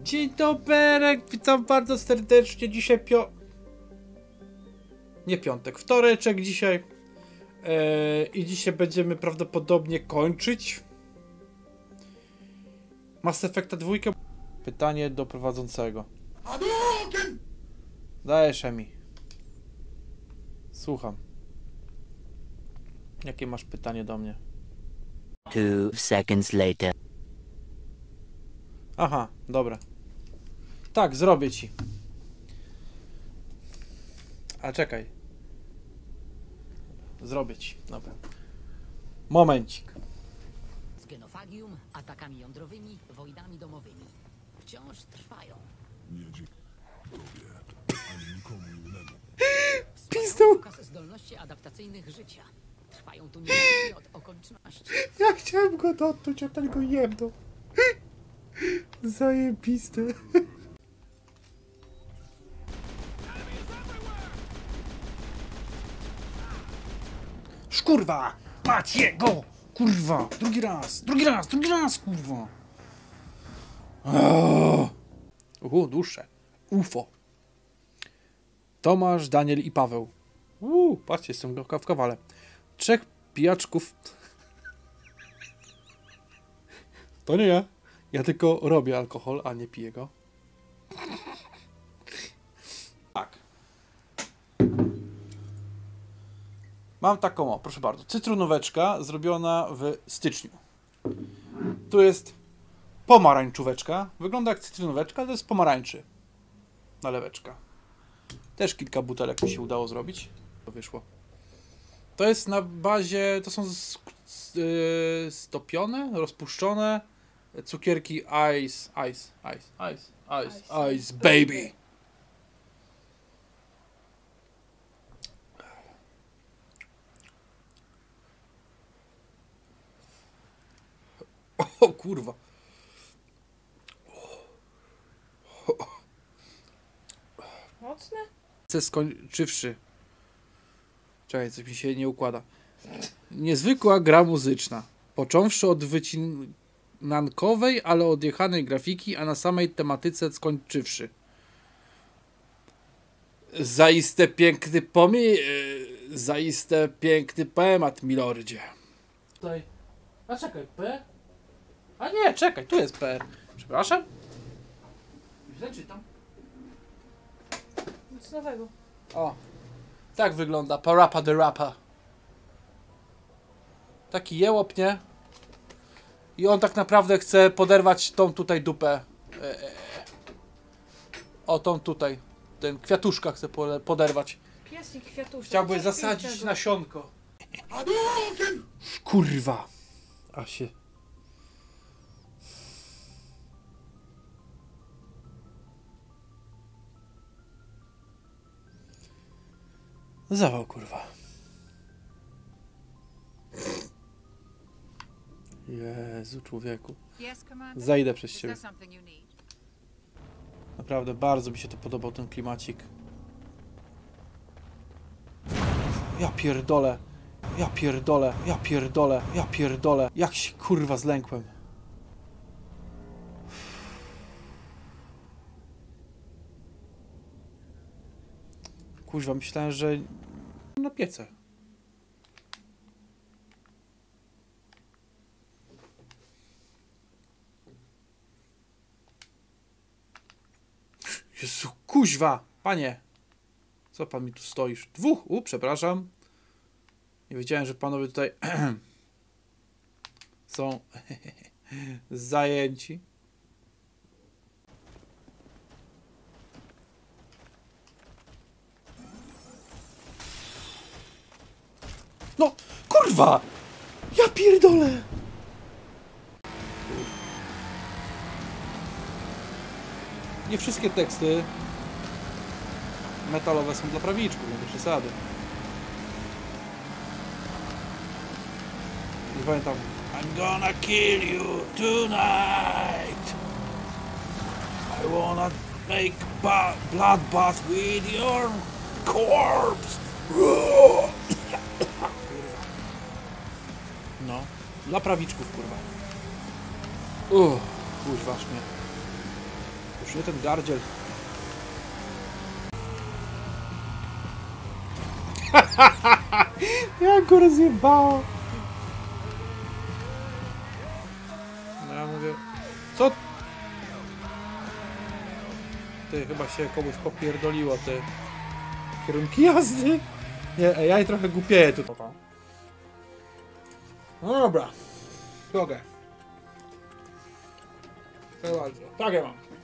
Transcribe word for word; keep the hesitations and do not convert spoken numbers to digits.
Dzień dobry, witam bardzo serdecznie. Dzisiaj pio... Nie piątek, wtoreczek dzisiaj. Eee, I dzisiaj będziemy prawdopodobnie kończyć Mass Effecta dwójkę. Pytanie do prowadzącego. Dajesz, Emi. Słucham. Jakie masz pytanie do mnie? Two seconds later. Aha, dobra. Tak, zrobię ci. A czekaj. Zrobię ci, dobra. Momencik. Z genofagium, atakami jądrowymi, wojnami domowymi. Wciąż trwają. Nie dziękuję ani nikomu innemu. Pizdu! Pokaz zdolności adaptacyjnych życia. Trwają tu niezależnie od okoliczności. Ja chciałem go dotknąć, a ten go jebnął. Zajebiste. Szkurwa! Macie go! Kurwa! Drugi raz! Drugi raz! Drugi raz! Kurwa! Uhu, dłuższe. U F O. Tomasz, Daniel i Paweł. Uuu, patrzcie, jestem w kawale. Trzech pijaczków. To nie ja. Ja tylko robię alkohol, a nie piję go. Tak. Mam taką, o, proszę bardzo, cytrynóweczka zrobiona w styczniu. Tu jest pomarańczóweczka. Wygląda jak cytrynóweczka, ale to jest pomarańczy. Naleweczka. Też kilka butelek mi się udało zrobić. To wyszło. To jest na bazie, to są z, z, yy, stopione, rozpuszczone cukierki ice, ice, ice, ice, ice, ice, ice baby. O kurwa. Mocne? Skończywszy. Czekaj, coś mi się nie układa. Niezwykła gra muzyczna. Począwszy od wycinankowej, ale odjechanej grafiki, a na samej tematyce skończywszy. Zaiste piękny pomi... Zaiste piękny poemat, milordzie. Tutaj... A czekaj, P? A nie, czekaj, tu jest P R. Przepraszam? Źle czytam. Nic nowego. O, tak wygląda Parappa the Rapper. Taki jełop, nie? I on tak naprawdę chce poderwać tą tutaj dupę. O, tą tutaj. Ten kwiatuszka chce poderwać. Piesnik kwiatuszek. Chciałby Coś zasadzić pięknego. nasionko. Kurwa. A się... Zawał, kurwa. Jezu, człowieku. Zajdę przez ciebie. Naprawdę, bardzo mi się to podobał, ten klimacik. Ja pierdolę. Ja pierdolę. Ja pierdolę. Ja pierdolę. Jak się, kurwa, zlękłem. Kuźwa, myślałem, że na piece. Jezu, kuźwa! Panie! Co pan mi tu stoisz? Dwóch! U, przepraszam. Nie wiedziałem, że panowie tutaj są zajęci. No, kurwa! Ja pierdolę! Nie wszystkie teksty metalowe są dla prawiczków, nie do przesady. Nie pamiętam. I'm gonna kill you tonight! I wanna make ba bloodbath with your corpse! No, dla prawiczków, kurwa. Uff, kurwa, mnie. Już nie ten gardziel. Jak go rozjebało. No ja mówię... Co? Ty, chyba się komuś popierdoliło, ty. Kierunki jazdy? Nie, ja i trochę głupieję tu. No dobra. Drogę. Proszę bardzo. Tak ja mam.